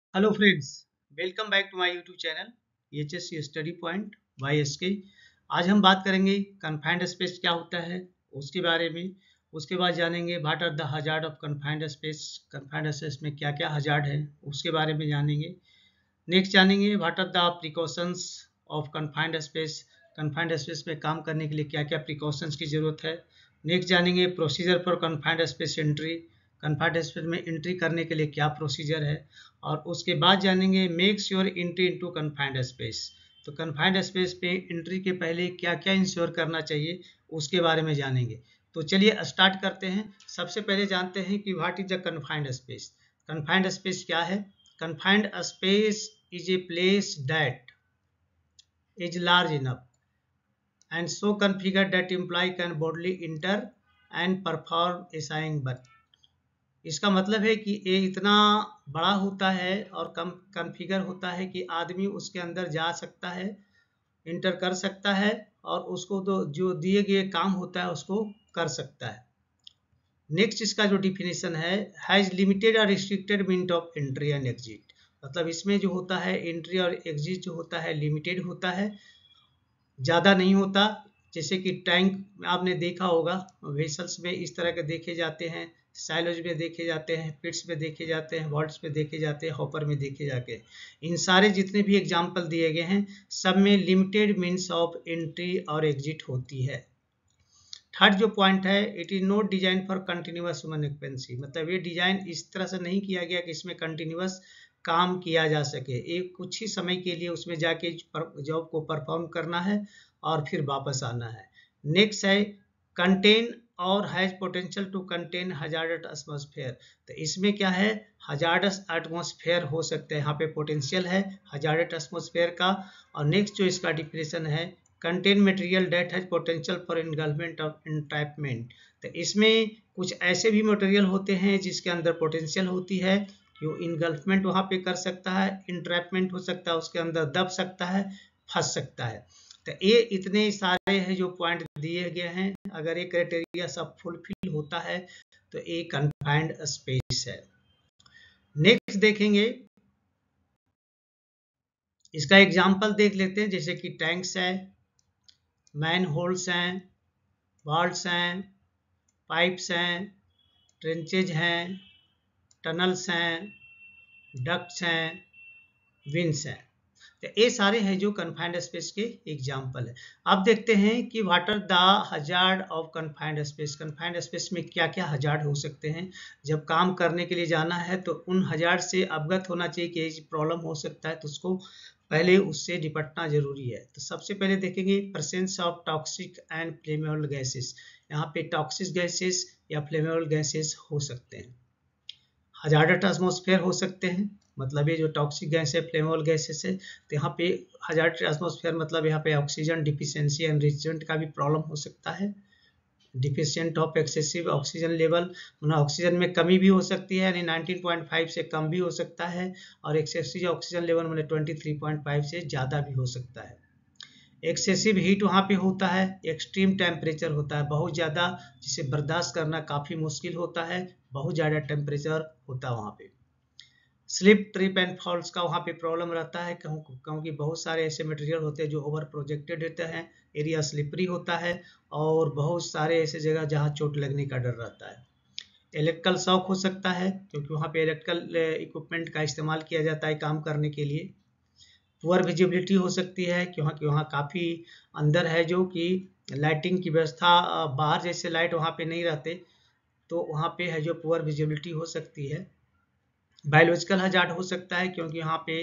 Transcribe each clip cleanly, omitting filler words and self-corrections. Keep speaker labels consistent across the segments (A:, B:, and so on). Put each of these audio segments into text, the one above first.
A: Hello friends, welcome back to my YouTube channel HSC study point by SK. आज हम बात करेंगे confined space क्या होता है उसके बारे में। उसके बाद जानेंगे what are the hazard of confined space, confined space में क्या क्या हजार्ड है उसके बारे में जानेंगे। नेक्स्ट जानेंगे what are the precautions of confined space, confined space में काम करने के लिए क्या क्या प्रिकॉशंस की ज़रूरत है। नेक्स्ट जानेंगे procedure for confined space entry, confined space में एंट्री करने के लिए क्या प्रोसीजर है। और उसके बाद जानेंगे makes your entry into confined space, तो कन्फाइंड स्पेस पे एंट्री के पहले क्या क्या इंश्योर करना चाहिए उसके बारे में जानेंगे। तो चलिए स्टार्ट करते हैं। सबसे पहले जानते हैं कि what is the confined space. Confined space क्या है? Confined space is a place that is large enough and so configured that employee can boldly enter and perform assigned work। इसका मतलब है कि ये इतना बड़ा होता है और कम कॉन्फ़िगर होता है कि आदमी उसके अंदर जा सकता है, इंटर कर सकता है और उसको तो जो दिए गए काम होता है उसको कर सकता है। नेक्स्ट इसका जो डिफिनेशन है, हैज़ लिमिटेड और restricted means of entry and exit. मतलब इसमें जो होता है एंट्री और एग्जिट जो होता है लिमिटेड होता है, ज़्यादा नहीं होता। जैसे कि टैंक आपने देखा होगा, वेसल्स में इस तरह के देखे जाते हैं, साइलोज में देखे जाते हैं, पिट्स में देखे जाते हैं, वॉल्ट्स में देखे जाते हैं, हॉपर में देखे जाते हैं। इन सारे जितने भी एग्जाम्पल दिए गए हैं सब में लिमिटेड मीन्स ऑफ एंट्री और एग्जिट होती है। थर्ड जो पॉइंट है, it is not design for continuous human occupancy. मतलब ये डिजाइन इस तरह से नहीं किया गया कि इसमें कंटिन्यूअस काम किया जा सके। एक कुछ ही समय के लिए उसमें जाके जॉब को परफॉर्म करना है और फिर वापस आना है। नेक्स्ट है कंटेन और has potential to contain hazardous atmosphere. तो इसमें क्या है, हजार्डस एटमॉस्फेयर हो सकते हैं, यहाँ पे पोटेंशियल है हजार्डस एटमॉस्फेयर का। और नेक्स्ट जो इसका डिफिनेशन है, contain material that has potential for engulfment of entrapment. तो इसमें कुछ ऐसे भी मटेरियल होते हैं जिसके अंदर पोटेंशियल होती है कि वो इनगल्फमेंट वहाँ पे कर सकता है, इंट्रैपमेंट हो सकता है, उसके अंदर दब सकता है, फंस सकता है। तो ये इतने सारे हैं जो पॉइंट दिए गए हैं। अगर ये क्राइटेरिया सब फुलफिल होता है तो ये कन्फाइंड स्पेस है। नेक्स्ट देखेंगे, इसका एग्जांपल देख लेते हैं। जैसे कि टैंक्स है, मैन होल्स हैं, वाल्व्स हैं, पाइप्स हैं, ट्रेंचेज हैं, टनल्स हैं, डक्ट्स हैं, विंड्स हैं। तो ये सारे हैं जो कन्फाइंड स्पेस के एग्जाम्पल है। अब देखते हैं कि what are the hazard of confined space. Confined space में क्या क्या हजार्ड हो सकते हैं। जब काम करने के लिए जाना है तो उन हजार्ड से अवगत होना चाहिए कि ये प्रॉब्लम हो सकता है, तो उसको पहले उससे निपटना जरूरी है। तो सबसे पहले देखेंगे presence of toxic and flammable gases. यहाँ पे टॉक्सिक गैसेस या फ्लेमेबल गैसेस हो सकते हैं। हजार्डस एटमॉस्फेयर हो सकते हैं, मतलब ये जो टॉक्सिक गैस है फ्लेमेबल गैसेस है। तो यहाँ पे हजार्डस एटमॉस्फेयर मतलब यहाँ पे ऑक्सीजन डिफिशियंसी एंड रेजिस्टेंट का भी प्रॉब्लम हो सकता है। Deficient of excessive oxygen level, मतलब ऑक्सीजन में कमी भी हो सकती है, यानी 19.5 से कम भी हो सकता है। और एक्सेसिव ऑक्सीजन लेवल मतलब 23.5 से ज़्यादा भी हो सकता है। एक्सेसिव हीट वहाँ पे होता है, एक्सट्रीम टेम्परेचर होता है, बहुत ज़्यादा जिसे बर्दाश्त करना काफ़ी मुश्किल होता है, बहुत ज़्यादा टेम्परेचर होता है वहाँ पे। स्लिप ट्रिप एंड फॉल्स का वहाँ पे प्रॉब्लम रहता है, क्योंकि बहुत सारे ऐसे मटेरियल होते हैं जो ओवर प्रोजेक्टेड होते हैं, एरिया स्लिपरी होता है और बहुत सारे ऐसे जगह जहाँ चोट लगने का डर रहता है। इलेक्ट्रिकल शॉक हो सकता है, क्योंकि वहाँ पे इलेक्ट्रिकल इक्विपमेंट का इस्तेमाल किया जाता है काम करने के लिए। पुअर विजिबिलिटी हो सकती है, क्योंकि वहाँ काफ़ी अंदर है जो कि लाइटिंग की व्यवस्था, बाहर जैसे लाइट वहाँ पे नहीं रहते, तो वहाँ पे है जो पुअर विजिबिलिटी हो सकती है। बायोलॉजिकल हजार्ड हो सकता है, क्योंकि यहाँ पे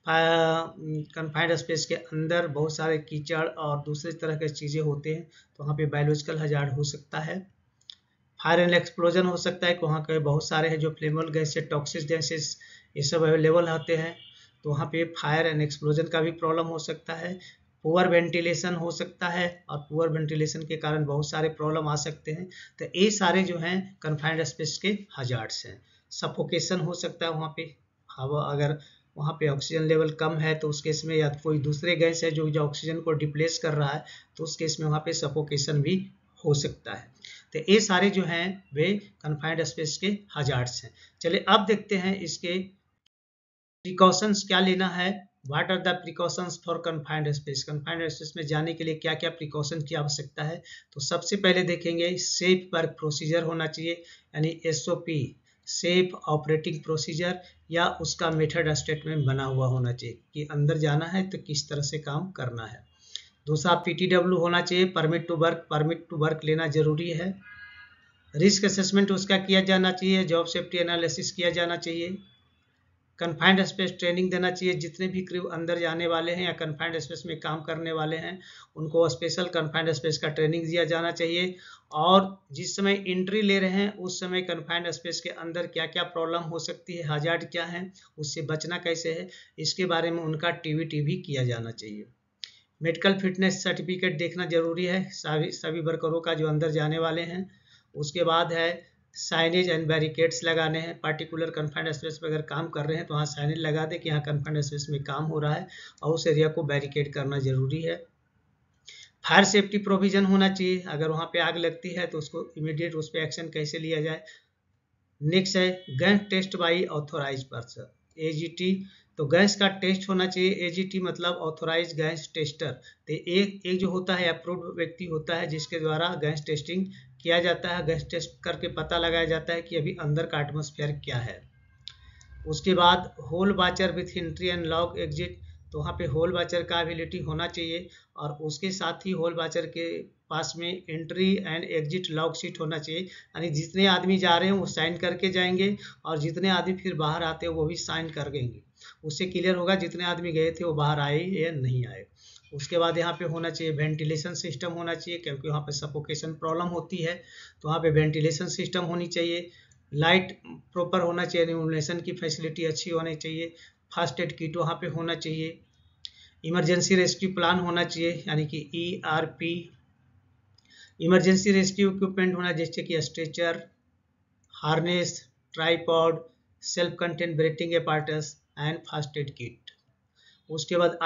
A: कन्फाइंड स्पेस के अंदर बहुत सारे कीचड़ और दूसरे तरह के चीज़ें होते हैं, तो वहाँ पे बायोलॉजिकल हजार्ड हो सकता है। फायर एंड एक्सप्लोजन हो सकता है कि वहाँ के बहुत सारे हैं जो फ्लेमेबल गैस, टॉक्सिक गैसेस ये सब अवेलेबल होते हैं, तो वहाँ पे फायर एंड एक्सप्लोजन का भी प्रॉब्लम हो सकता है। पुअर वेंटिलेशन हो सकता है, और पुअर वेंटिलेशन के कारण बहुत सारे प्रॉब्लम आ सकते हैं। तो ये सारे जो हैं कन्फाइंड स्पेस के हजार्ड्स हैं। सफोकेशन हो सकता है वहाँ पे, हवा अगर वहाँ पे ऑक्सीजन लेवल कम है तो उस केस में, या कोई दूसरे गैस है जो ऑक्सीजन को डिप्लेस कर रहा है, तो उस केस में वहाँ पे सफोकेशन भी हो सकता है। तो ये सारे जो हैं वे कन्फाइंड स्पेस के हजार्ड्स हैं। चलिए अब देखते हैं इसके प्रिकॉशंस क्या लेना है, what are the precautions for confined space, confined space में जाने के लिए क्या क्या प्रिकॉशन की आवश्यकता है। तो सबसे पहले देखेंगे सेफ वर्क प्रोसीजर होना चाहिए, यानी SOP, सेफ ऑपरेटिंग प्रोसीजर, या उसका मेथड स्टेटमेंट बना हुआ होना चाहिए कि अंदर जाना है तो किस तरह से काम करना है। दूसरा PTW होना चाहिए, परमिट टू वर्क लेना जरूरी है। रिस्क असेसमेंट उसका किया जाना चाहिए, जॉब सेफ्टी एनालिसिस किया जाना चाहिए। कन्फाइंड स्पेस ट्रेनिंग देना चाहिए, जितने भी क्रू अंदर जाने वाले हैं या कन्फाइंड स्पेस में काम करने वाले हैं उनको स्पेशल कन्फाइंड स्पेस का ट्रेनिंग दिया जाना चाहिए। और जिस समय एंट्री ले रहे हैं उस समय कन्फाइंड स्पेस के अंदर क्या क्या प्रॉब्लम हो सकती है, हजार्ड क्या है, उससे बचना कैसे है, इसके बारे में उनका TVT भी किया जाना चाहिए। मेडिकल फिटनेस सर्टिफिकेट देखना जरूरी है सभी वर्करों का जो अंदर जाने वाले हैं। उसके बाद है साइनेज एंड बैरिकेड्स लगाने हैं, पार्टिकुलर कन्फाइंड स्पेस पर अगर काम कर रहे हैं तो वहाँ साइनेज लगा दे कि यहाँ कन्फाइंड स्पेस में काम हो रहा है और उस एरिया को बैरिकेड करना जरूरी है। फायर सेफ्टी प्रोविजन होना चाहिए, अगर वहाँ पे आग लगती है तो उसको इमीडिएट उस पर एक्शन कैसे लिया जाए। नेक्स्ट है gas test by authorise person, AGT, तो गैस का टेस्ट होना चाहिए। AGT मतलब ऑथोराइज गैस टेस्टर, तो एक जो होता है अप्रूव्ड व्यक्ति होता है जिसके द्वारा गैस टेस्टिंग किया जाता है, गैस टेस्ट करके पता लगाया जाता है कि अभी अंदर का एटमॉस्फेयर क्या है। उसके बाद hole watcher with entry and log exit, तो वहाँ पे होल वाचर का एबिलिटी होना चाहिए और उसके साथ ही होल वाचर के पास में entry and exit log sheet होना चाहिए, यानी जितने आदमी जा रहे हैं वो साइन करके जाएंगे और जितने आदमी फिर बाहर आते हैं वो भी साइन कर देंगे। उससे क्लियर होगा जितने आदमी गए थे वो बाहर आए या नहीं आए। उसके बाद यहाँ पे होना चाहिए वेंटिलेशन सिस्टम होना चाहिए, क्योंकि वहाँ पे सफोकेशन प्रॉब्लम होती है तो वहाँ पे वेंटिलेशन सिस्टम होनी चाहिए। लाइट प्रॉपर होना चाहिए, इल्यूमिनेशन की फैसिलिटी अच्छी होनी चाहिए। फर्स्ट एड किट वहाँ पे होना चाहिए। इमरजेंसी रेस्क्यू प्लान होना चाहिए, यानी कि ERP। इमरजेंसी रेस्क्यू इक्विपमेंट होना जैसे कि stretcher, harness, tripod, self content breathing apparatus and first aid kit. उसके बाद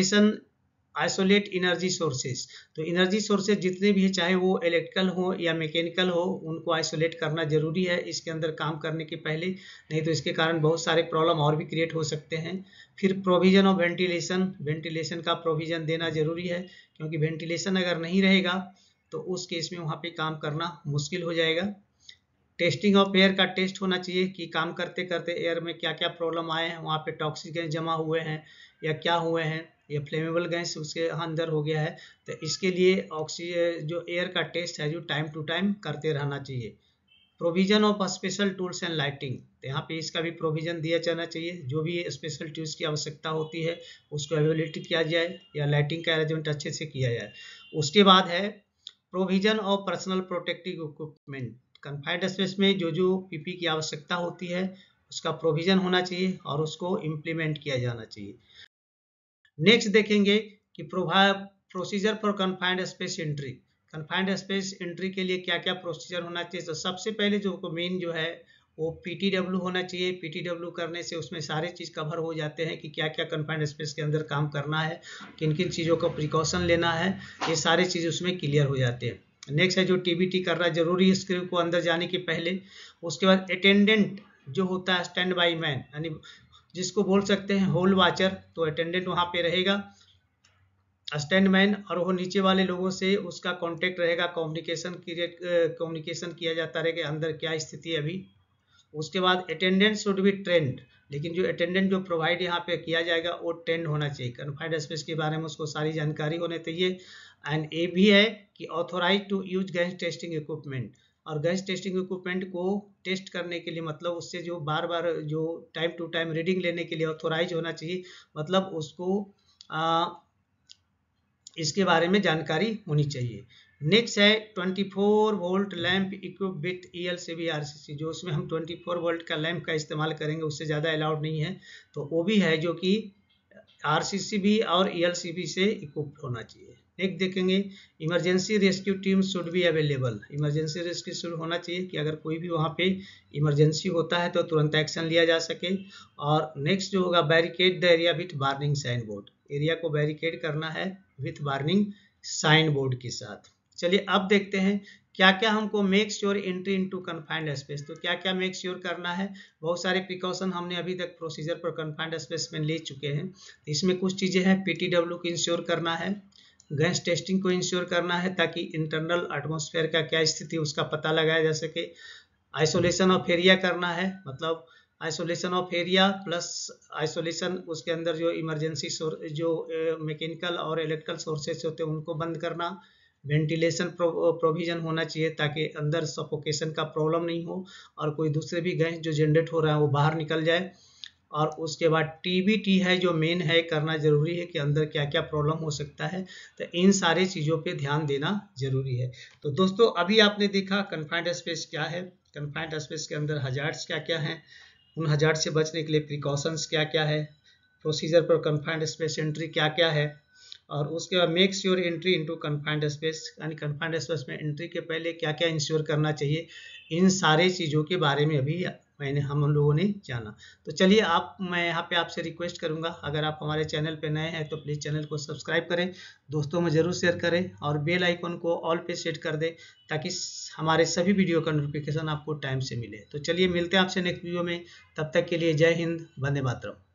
A: आइसोलेट एनर्जी सोर्सेज, तो एनर्जी सोर्सेज जितने भी हैं चाहे वो इलेक्ट्रिकल हो या मैकेनिकल हो उनको आइसोलेट करना जरूरी है इसके अंदर काम करने के पहले, नहीं तो इसके कारण बहुत सारे प्रॉब्लम और भी क्रिएट हो सकते हैं। फिर प्रोविजन ऑफ वेंटिलेशन का प्रोविजन देना जरूरी है, क्योंकि वेंटिलेशन अगर नहीं रहेगा तो उस केस में वहाँ पे काम करना मुश्किल हो जाएगा। टेस्टिंग ऑफ एयर का टेस्ट होना चाहिए कि काम करते करते एयर में क्या क्या प्रॉब्लम आए हैं, वहाँ पे टॉक्सिक गैस जमा हुए हैं या क्या हुए हैं या फ्लेमेबल गैस उसके अंदर हो गया है, तो इसके लिए ऑक्सीजन जो एयर का टेस्ट है जो टाइम टू टाइम करते रहना चाहिए। Provision of special tools and lighting, तो यहाँ पे इसका भी प्रोविजन दिया जाना चाहिए, जो भी स्पेशल टूल्स की आवश्यकता होती है उसको अवेलेबिलिटी किया जाए या लाइटिंग का अरेंजमेंट अच्छे से किया जाए। उसके बाद है provision of personal protective equipment, confined space में जो जो PP की आवश्यकता होती है उसका प्रोविजन होना चाहिए और उसको इम्प्लीमेंट किया जाना चाहिए। नेक्स्ट देखेंगे कि procedure for confined space entry, confined space entry के लिए क्या क्या प्रोसीजर होना चाहिए। तो सबसे पहले जो मेन जो है वो PTW होना चाहिए। PTW करने से उसमें सारे चीज़ कवर हो जाते हैं कि क्या क्या कन्फाइंड स्पेस के अंदर काम करना है, किन किन चीज़ों का प्रिकॉशन लेना है, ये सारे चीज़ उसमें क्लियर हो जाते हैं। नेक्स्ट है जो TBT करना जरूरी है स्क्रू को अंदर जाने के पहले। उसके बाद अटेंडेंट जो होता है स्टैंड बाई मैन, यानी जिसको बोल सकते हैं होल वाचर, तो अटेंडेंट वहाँ पे रहेगा स्टैंड मैन, और वो नीचे वाले लोगों से उसका कांटेक्ट रहेगा, कम्युनिकेशन किया जाता रहेगा अंदर क्या स्थिति है अभी। उसके बाद अटेंडेंट शुड बी ट्रेंड, लेकिन जो अटेंडेंट जो प्रोवाइड यहाँ पे किया जाएगा वो ट्रेंड होना चाहिए, कन्फाइंड स्पेस के बारे में उसको सारी जानकारी होनी चाहिए। एंड ये भी है कि authorise to use gas testing equipment, और गैस टेस्टिंग इक्विपमेंट को टेस्ट करने के लिए मतलब उससे जो बार बार जो टाइम टू टाइम रीडिंग लेने के लिए ऑथोराइज होना चाहिए, मतलब उसको इसके बारे में जानकारी होनी चाहिए। नेक्स्ट है 24 volt lamp equip with ELCB RCC, जो उसमें हम 24 वोल्ट का लैंप का इस्तेमाल करेंगे, उससे ज़्यादा अलाउड नहीं है, तो वो भी है जो कि RCC भी और ELCB से इक्विप्ड होना चाहिए। नेक्स्ट देखेंगे emergency rescue team should be available, emergency rescue शुरू होना चाहिए कि अगर कोई भी वहाँ पे इमरजेंसी होता है तो तुरंत एक्शन लिया जा सके। और नेक्स्ट जो होगा barricade the area with warning sign board, area को बैरिकेड करना है विथ वार्निंग साइन बोर्ड के साथ। चलिए अब देखते हैं क्या क्या हमको make sure entry into confined space, तो क्या क्या मेक श्योर करना है। बहुत सारे प्रिकॉशन हमने अभी तक प्रोसीजर पर कन्फाइंड स्पेस में ले चुके हैं। इसमें कुछ चीज़ें हैं, PTW को इंश्योर करना है, गैस टेस्टिंग को इंश्योर करना है ताकि इंटरनल एटमॉस्फेयर का क्या स्थिति उसका पता लगाया जा सके। आइसोलेशन ऑफ एरिया करना है, मतलब isolation of area plus isolation, उसके अंदर जो इमरजेंसी जो मैकेनिकल और इलेक्ट्रिकल सोर्सेस होते हैं उनको बंद करना। वेंटिलेशन प्रोविजन होना चाहिए ताकि अंदर सफोकेशन का प्रॉब्लम नहीं हो और कोई दूसरे भी गैस जो जनरेट हो रहा है वो बाहर निकल जाए। और उसके बाद TBT है जो मेन है, करना जरूरी है कि अंदर क्या क्या प्रॉब्लम हो सकता है। तो इन सारी चीज़ों पे ध्यान देना जरूरी है। तो दोस्तों अभी आपने देखा कन्फाइंड स्पेस क्या है, कन्फाइंड स्पेस के अंदर हजार्ड्स क्या क्या हैं, उन हजार्ड से बचने के लिए प्रिकॉशंस क्या क्या है, प्रोसीजर पर कन्फाइंड स्पेस एंट्री क्या क्या है, और उसके बाद make sure entry into confined space, यानी कन्फाइंड स्पेस में एंट्री के पहले क्या क्या इंश्योर करना चाहिए। इन सारे चीज़ों के बारे में अभी हम लोगों ने जाना। तो चलिए मैं यहाँ पे आपसे रिक्वेस्ट करूँगा, अगर आप हमारे चैनल पे नए हैं तो प्लीज़ चैनल को सब्सक्राइब करें, दोस्तों में ज़रूर शेयर करें और बेल आइकन को ऑल पे सेट कर दें ताकि हमारे सभी वीडियो का नोटिफिकेशन आपको टाइम से मिले। तो चलिए मिलते हैं आपसे नेक्स्ट वीडियो में, तब तक के लिए जय हिंद, वंदे मातरम।